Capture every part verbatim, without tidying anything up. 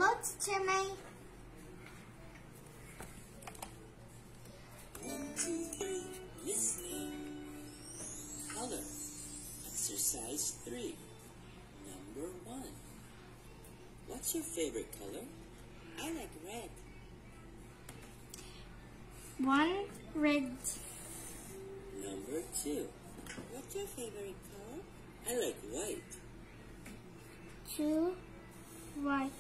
Hello, Teacher Mai. One, two, three, listening. Color. Exercise three. Number one. What's your favorite color? I like red. One, red. Number two. What's your favorite color? I like white. Two, white.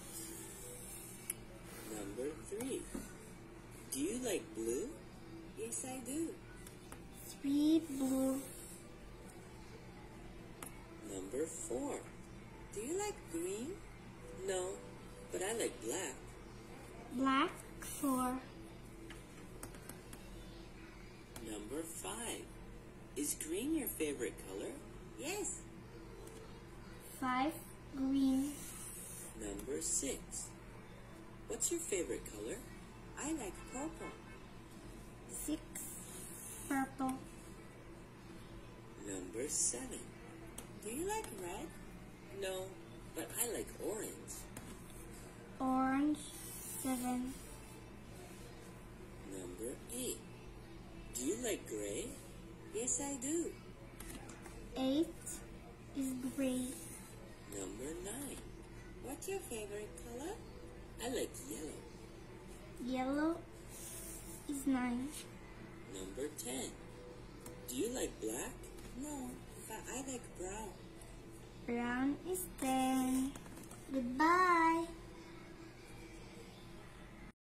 Number three. Do you like blue? Yes, I do. Three, blue. Number four. Do you like green? No, but I like black. Black, four. Number five. Is green your favorite color? Yes. Five, green. Number six. What's your favorite color? I like purple. Six, purple. Number seven. Do you like red? No, but I like orange. Orange, seven. Number eight. Do you like gray? Yes, I do. Eight is gray. Number nine. What's your favorite color? I like yellow. Yellow is nine. Number ten. Do you like black? No, but I like brown. Brown is ten. Goodbye.